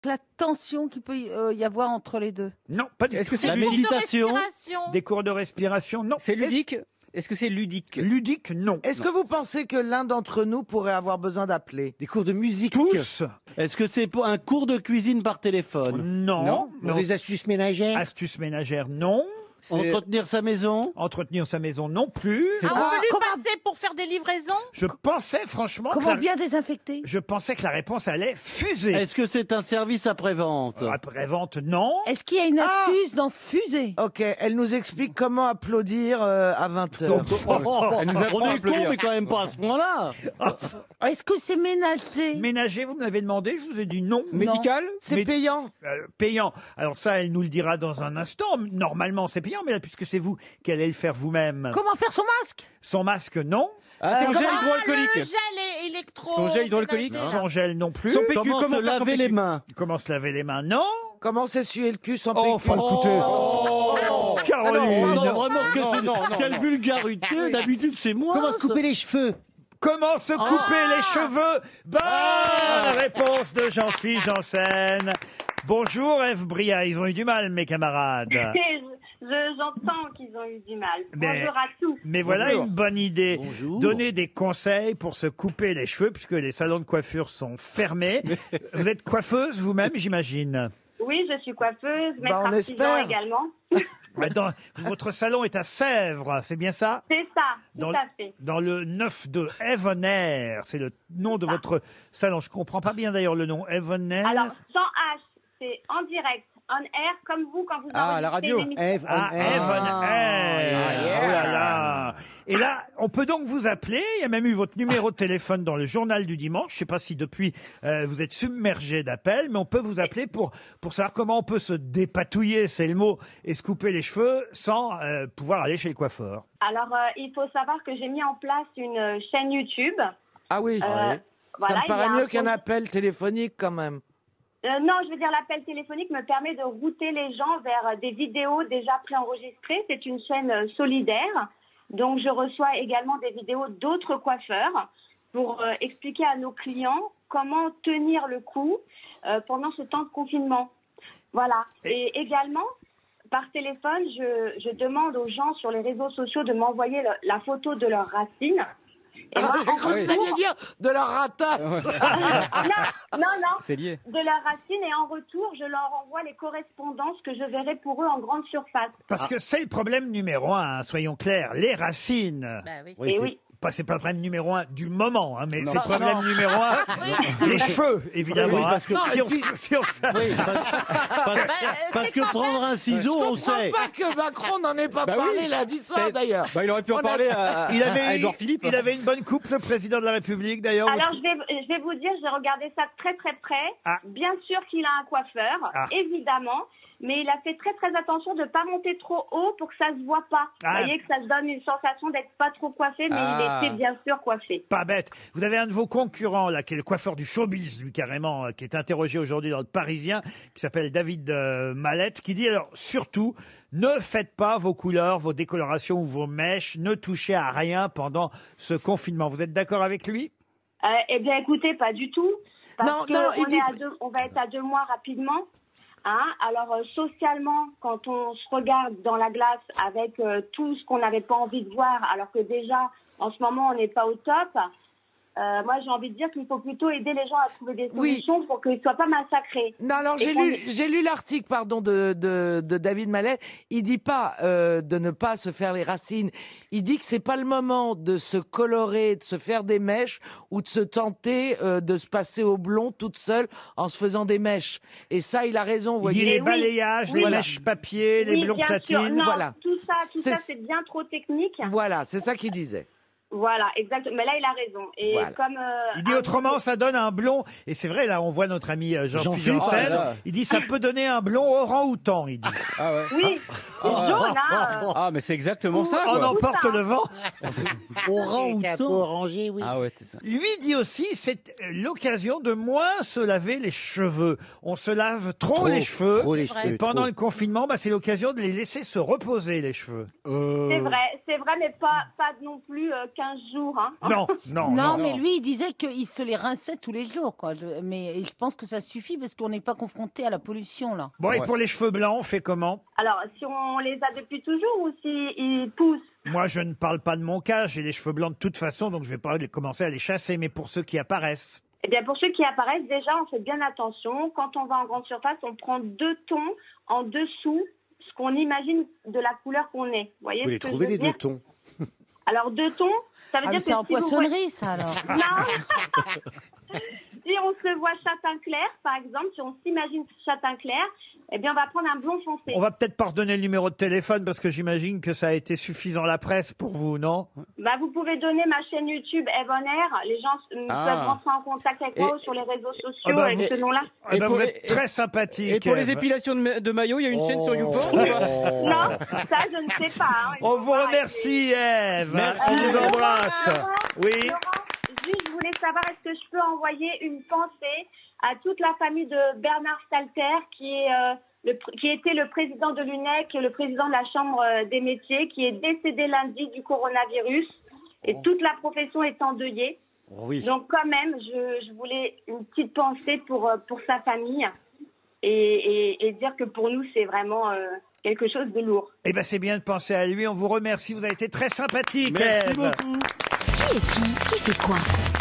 La tension qu'il peut y avoir entre les deux. Non, pas du tout. Est-ce que c'est La ludique? méditation. Des cours de respiration, non. C'est ludique? Est-ce que c'est ludique? Ludique, non. Est-ce que vous pensez que l'un d'entre nous pourrait avoir besoin d'appeler? Des cours de musique. Tous? Est-ce que c'est pour un cours de cuisine par téléphone? Non. Pour des astuces ménagères? Astuces ménagères, non. Entretenir sa maison? Entretenir sa maison, non plus. On peut lui passer pour faire des livraisons. Je pensais franchement Comment bien désinfecter? Je pensais que la réponse allait fuser. Est-ce que c'est un service après-vente? Après-vente, non. Est-ce qu'il y a une astuce dans fuser? Ok, elle nous explique comment applaudir à 20h. Elle nous apprend On à est con, applaudir. mais quand même pas à ce point-là. Est-ce que c'est ménager? Ménager, vous me l'avez demandé, je vous ai dit non. Médical? C'est Mais- payant. Payant. Alors ça, elle nous le dira dans un instant. Normalement, c'est payant, mais là, puisque c'est vous qui allez le faire vous-même. Comment faire son masque? Son masque, non. Ah, son gel Le hydroalcoolique. gel électro. Son gel hydroalcoolique. Son gel non plus. Son PQ, Comment comment se faire son laver les PQ? mains? Comment se laver les mains, non. Comment s'essuyer le cul sans Oh, PQ? enfin, écoutez. Caroline. Oh non, vraiment, non, quelle vulgarité. D'habitude, c'est moi. Comment se couper les cheveux? Comment se couper les cheveux? Bonne réponse de Jean-Philippe Janssen. Bonjour Ève Bria, ils ont eu du mal mes camarades. J'entends qu'ils ont eu du mal. Mais- Bonjour à tous. Mais voilà Bonjour. une bonne idée. Bonjour. Donner des conseils pour se couper les cheveux puisque les salons de coiffure sont fermés. Vous êtes coiffeuse vous-même, j'imagine. Oui, je suis coiffeuse, maître on artisan espère. également. Votre salon est à Sèvres, c'est bien ça? C'est ça, tout Dans, à fait. dans le 9 de Evenair, c'est le nom de votre salon. Je comprends pas bien d'ailleurs le nom. Evenair. Alors, sans H, c'est en direct, on air, comme vous quand vous Ah, à la enregistrez radio. l'émission. Ève, Ah, Evenair. Oh là là. Et là, on peut donc vous appeler. Il y a même eu votre numéro de téléphone dans le journal du dimanche. Je ne sais pas si depuis vous êtes submergé d'appels, mais on peut vous appeler pour savoir comment on peut se dépatouiller, c'est le mot, et se couper les cheveux sans pouvoir aller chez le coiffeur. Alors, il faut savoir que j'ai mis en place une chaîne YouTube. Ah oui. Voilà, Ça me il y a paraît un mieux qu'un compte- appel téléphonique quand même. Non, je veux dire, l'appel téléphonique me permet de router les gens vers des vidéos déjà préenregistrées. C'est une chaîne solidaire. Donc, je reçois également des vidéos d'autres coiffeurs pour expliquer à nos clients comment tenir le coup pendant ce temps de confinement. Voilà. Et également, par téléphone, je demande aux gens sur les réseaux sociaux de m'envoyer la photo de leurs racines. Et moi, J'ai cru que vous alliez dire de leur ratage. non, C'est lié. de leurs racines, et en retour, je leur envoie les correspondances que je verrai pour eux en grande surface. Parce que c'est le problème numéro un, hein, soyons clairs, les racines. Et oui. C'est pas le problème numéro un du moment, hein, mais c'est le problème numéro un. Les cheveux, évidemment. Oui, parce que- hein. Non, Si on savait. Oui, parce que prendre un ciseau, on Je comprends sait. pas que Macron n'en ait pas Bah parlé oui. lundi soir d'ailleurs. Bah, il aurait pu en On a- parler à Édouard Philippe. Il avait une bonne coupe, le président de la République, d'ailleurs. Alors, je vais vous dire, j'ai regardé ça très très près. Ah. Bien sûr qu'il a un coiffeur, Ah. évidemment, mais il a fait très très attention de ne pas monter trop haut pour que ça se voit pas. Ah. Vous voyez que ça se donne une sensation d'être pas trop coiffé, mais Ah. il était bien sûr coiffé. Pas bête. Vous avez un de vos concurrents, là, qui est le coiffeur du showbiz, lui, carrément, qui est interrogé aujourd'hui dans le Parisien, qui s'appelle David Mallette, qui dit, alors, surtout, ne faites pas vos couleurs, vos décolorations ou vos mèches, ne touchez à rien pendant ce confinement. Vous êtes d'accord avec lui? Eh bien, écoutez, pas du tout. Parce Non, que non, il on, dit- est à on va être à 2 mois rapidement. Hein. Alors, socialement, quand on se regarde dans la glace avec tout ce qu'on n'avait pas envie de voir, alors que déjà, en ce moment, on n'est pas au top, moi, j'ai envie de dire qu'il faut plutôt aider les gens à trouver des Oui. solutions pour qu'ils ne soient pas massacrés. Non, alors Et qu'on- j'ai lu l'article, pardon, de David Mallet. Il dit pas de ne pas se faire les racines. Il dit que c'est pas le moment de se colorer, de se faire des mèches ou de se tenter de se passer au blond toute seule en se faisant des mèches. Et ça, il a raison. Vous Il dit voyez. les oui. balayages, les Oui. mèches papier, les Oui, blonds bien sûr. platines. Non, voilà. tout ça, C'est- c'est bien trop technique. Voilà, c'est ça qu'il disait. Voilà, exactement. Mais là, il a raison. Et Voilà. comme Il dit autrement, ça donne un blond. Et c'est vrai, là, on voit notre ami Jean-Philippe Jean-Philippe, Janssen. oh là là. Il dit, ça peut donner un blond orang-outan, il dit. Ah ouais. oui, jaune, hein. Ah, mais c'est exactement ça, On quoi. emporte le vent. Capot orangé, oui. Ah ouais, c'est ça. Lui dit aussi, c'est l'occasion de moins se laver les cheveux. On se lave trop les cheveux. Trop les Et cheveux. pendant trop. le confinement, bah, c'est l'occasion de les laisser se reposer, les cheveux. C'est vrai, mais pas non plus 15 jours. Hein. Non, Non, mais lui, il disait qu'il se les rinçait tous les jours, quoi. Mais je pense que ça suffit parce qu'on n'est pas confronté à la pollution, là. Bon, et pour les cheveux blancs, on fait comment? Alors, si on les a depuis toujours ou s'ils poussent? Moi, je ne parle pas de mon cas. J'ai les cheveux blancs de toute façon, donc je vais pas commencer à les chasser. Mais pour ceux qui apparaissent. Eh bien, pour ceux qui apparaissent, déjà, on fait bien attention. Quand on va en grande surface, on prend 2 tons en dessous ce qu'on imagine de la couleur qu'on est. Vous voyez Vous ce les que je trouvez veux les dire? 2 tons. Alors, 2 tons, ça veut Ah, mais dire que c'est en si vous voyez- poissonnerie, ça, alors. Non. Si on se voit châtain clair, par exemple, si on s'imagine châtain clair, eh bien, on va prendre un blond foncé. On va peut-être pas redonner le numéro de téléphone parce que j'imagine que ça a été suffisant la presse pour vous, non? Bah, vous pouvez donner ma chaîne YouTube Eve on Air. Les gens peuvent rentrer en contact avec moi sur les réseaux sociaux bah, avec vous- ce nom-là. Eh ben, pour vous les- êtes très sympathique. Et pour les Ève. épilations de maillot, il y a une chaîne sur YouPorn ou pas Non, ça, je ne sais pas. Hein. Il On faut vous voir remercie, Ève. Merci. On vous embrasse. Laurent, Oui. Laurent, juste, je voulais savoir, est-ce que je peux envoyer une pensée à toute la famille de Bernard Stalter, qui était le président de l'UNEC, le président de la Chambre des métiers, qui est décédé lundi du coronavirus. Et toute la profession est endeuillée. Oui. Donc quand même, je voulais une petite pensée pour sa famille et dire que pour nous, c'est vraiment quelque chose de lourd. Eh ben, c'est bien de penser à lui. On vous remercie. Vous avez été très sympathique, Merci Ève. beaucoup. Qui est qui fait quoi?